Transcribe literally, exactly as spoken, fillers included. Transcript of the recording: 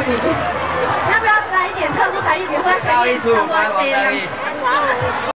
你。要不要来一点特殊才艺，比如说前面唱出来别人？